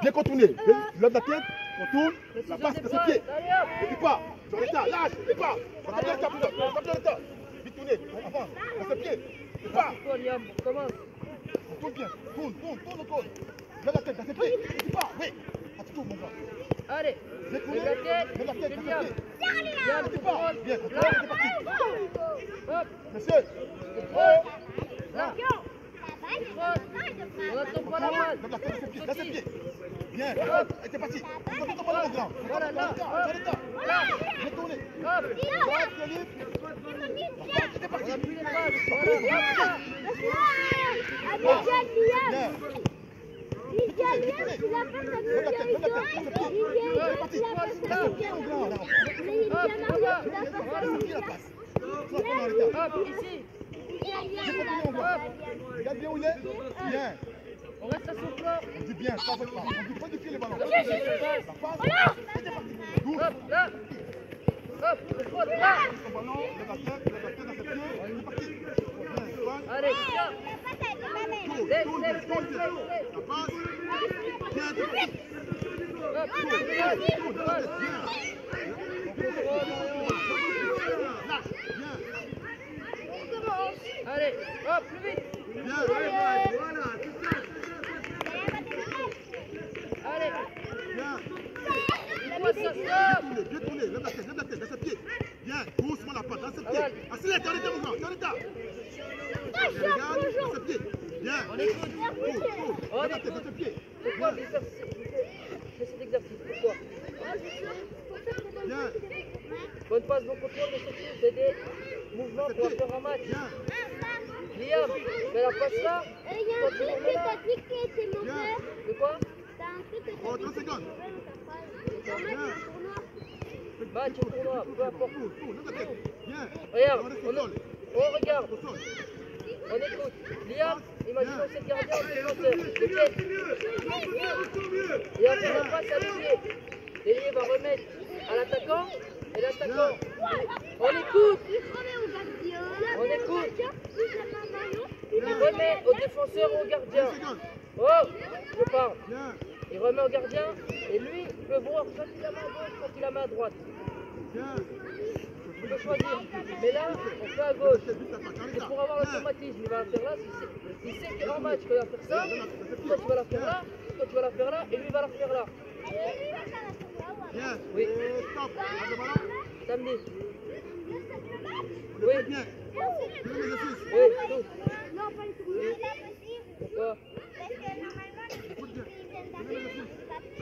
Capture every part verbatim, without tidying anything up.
Bien contourné. Lève la tête, contourne, la passe de ses pieds. Ne dis pas. Sur l'état, lâche, ne dis pas. Tape dans l'état, tape dans l'état. Vite tourner, avance, dans ses pieds. Ne dis pas. Commence. Tourne bien, tourne, tourne, tourne, tourne. Lève la tête, dans ses pieds. Ne dis pas. Oui. Ça te tourne, mon gars. Allez. Bien tourné. Lève la tête. Lève la tête, dans ses pieds. Bien, Ne dis pas. Bien, contrôle, c'est parti. Hop. Monsieur. Là. On attend pas la balle. Lève la tête, dans ses pieds, dans ses pieds. Bien, hop, et c'est parti. On ne pas le grand. Voilà, là. Dans l'état. Bien tourné. Hop. C'est parti. On appuie les balles. Voilà. Hop, ici. Regarde bien où il est. Bien. On reste à son plan. On dit bien, ça va pas. On dit pas de pied les ballons. Hop, là. Hop, le faute, là. Son ballon, le basket, le basket dans ses pieds. C'est parti. Allez, tiens. Laisse, laisse, laisse, laisse. La passe. Bien, c'est parti. Hop, Bien. allez, hop, plus vite. Bien. Allez. Bien. Il passe ça, stop. Bien tourné, lève la tête, lève la tête, dans ses pieds. Bien, doucement la patte, dans ses pieds. Accélère, t'es en état, mon grand, t'es en état. Regarde, dans ses pieds. Bien. On écoute. Tourne, tourne, On lève la tête, écoute. dans ses pieds. Pourquoi l'exercice? Fais cet exercice, pourquoi? Bien. Bonne passe, bon contrôle, mais surtout, c'est des mouvements pour faire un match. Bien. Liam, fais la passe là. Il y a un truc que t'as dit qui était mauvais. De quoi? T'as un truc que Oh, t'as dit. trente secondes. Bien. Match au tournoi, peu importe. Tourne, tourne, lève la tête. Bien. Regarde, On reste on, au sol. on regarde, Au sol. on écoute. Liam, imaginons cette gardien en défenseur. Le pied. Et après, on passe à l'ailier. L'ailier va remettre à l'attaquant. Et l'attaquant. On écoute. On écoute. Il remet au défenseur ou au gardien. Oh, je parle. Bien. Il remet au gardien et lui il peut voir quand il a main à gauche, quand il a main à droite. Bien. Il peut choisir. Mais là, on fait à gauche. C'est pour avoir l'automatisme. Il va la faire là. Il sait, il sait qu'en match, il va faire ça. Toi, tu vas la faire là. Toi, tu vas la faire là. Et lui, il va la faire là. Bien. Oui. Stop. Pas de ballon. Samedi. Le Oui. fait bien. Fais l'exercice. Oui, tout. Non, pas du tout. C'est pas possible. Pourquoi? Parce que normalement, Écoute bien. les Fais l'exercice.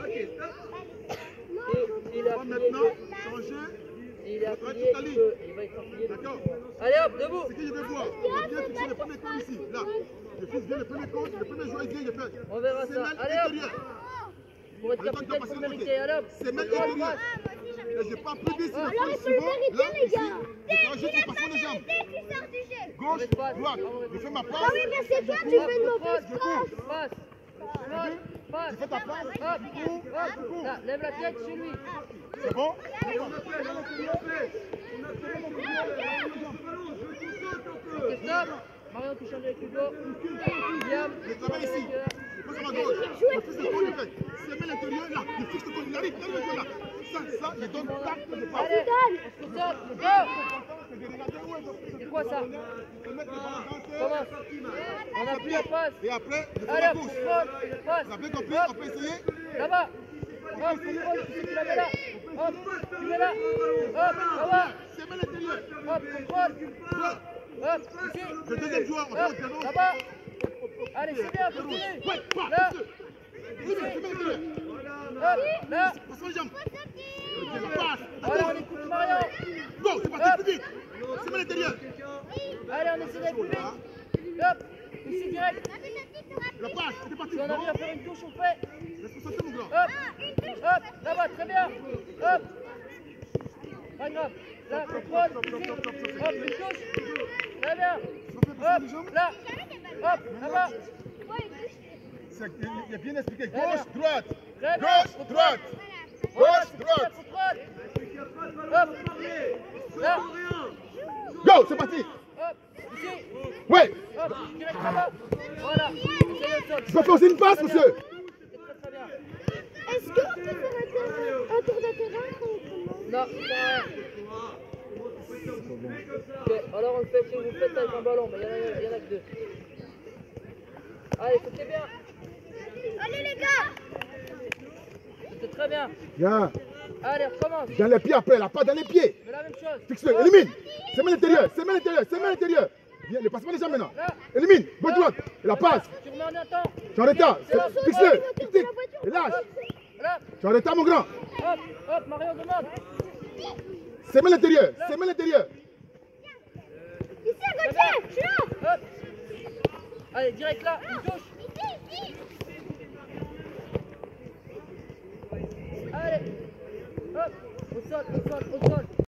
Il, il On a va affilié. maintenant changer. Il est On va affilié. toute la Il, ligne. peut, il va être affilié. D'accord. Allez hop, debout. Ce que je vais voir, on va bien fixer le premier compte ici. Là. Je fixe bien le premier compte. Le premier joueur, il vient, il fait. On verra ça. Semelle Allez hop. intérieure. Pour être capitaine, il faut mériter. Allez hop. Semelle Contrôle, intérieure. passe. Et je pars plus vite sur le Alors, sol il faut le suivant. mériter, Là, les ici, gars. je rajoute le passant de jambes. Dès qu'il sort du jeu. Gauche, droite. Je fais ma passe. Ah oui, mais c'est toi, tu fais une mauvaise Je passe. cours. Passe. Passe. Passe. Je fais ta passe. Hop, Je cours. Je hop. cours. Là, lève la tête chez lui. C'est bon? Ok, stop. Marion, tu changes avec Hugo. Liam, Je travaille ici. Je passe à ma gauche. Je fixe le compte, je fais. Semelle intérieure, là. Je fixe le compte. Il arrive, il arrive, là. Ça, ça, je donne tac, je passe. allez, on se concentre. Go. C'est quoi ça? Commence. On appuie la passe. Et après, je fais Allez, la hop, touche. contrôle, passe. Vous avez compris? On peut essayer? Là-bas. Hop, contrôle, tu sais que tu la mets là. Hop, tu mets là. Hop, là-bas. Semelle intérieure. Hop, contrôle. Là. Hop, ici. Le deuxième joueur, on fait Hop, au piano. là-bas. Allez, c'est bien, continue. Ouais, pas, Là. deux. Oui, semelle intérieure. Hop, là. Passe les jambes. Ok, la passe. Voilà, on écoute Marion. Go, c'est parti, plus vite. Semelle intérieure. Allez, on essaie d'aller plus vite. Hop, ici direct. La passe, c'est parti. Si on arrive à faire une touche, on fait. Responsabilité, mon grand. Hop, hop, là-bas, très bien. Hop. Pas grave. Là, contrôle, ici. Hop, une touche. Très bien. Hop, là. Hop, là-bas. C'est- Il a bien expliqué. Très bien. Gauche, droite. Très bien. Gauche, Contrôle. droite. Voilà, Gauche, c'est droite. bien, contrôle. Hop. Là. Go, c'est parti. Hop, ici. Ouais. Hop, direct là-bas. Voilà. Essayez au sol. Je peux faire aussi une passe, monsieur. C'est très très bien. on peut faire un terrain- un tour de terrain autrement? Non, ça sert à rien. Ok, alors on le fait si vous le faites avec un ballon, mais il y en a, il y en a que deux. Allez, c'était bien. Allez les gars! C'était très bien. Bien. Allez, recommence. Dans les pieds après, la passe dans les pieds. Fais la même chose. Fixe-le, Hop. élimine. C'est main l'intérieur, c'est main l'intérieur, c'est main l'intérieur. Viens, le passement des jambes maintenant. Là. Élimine, gauche droite. Et la passe. Tu remets en un temps. Tu es en retard. C'est bon. Fixe-le. Tic-tic. Et lâche. Là. Tu es en retard, mon grand. Hop, hop, Mario demande. C'est main l'intérieur, c'est main l'intérieur. Ici à Gauthier! Je suis là! Hop. Allez, direct là, une touche. Ici, ici! Allez. Hop, au sol, au sol, au sol.